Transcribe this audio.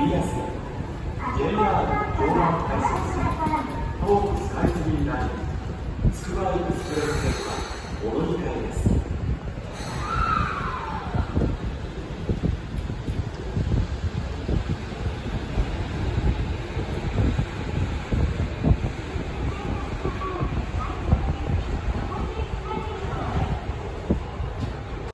リアス JR 京湾快速線東武スカイツリーラインつくばエクスプレス線はお乗り換えです。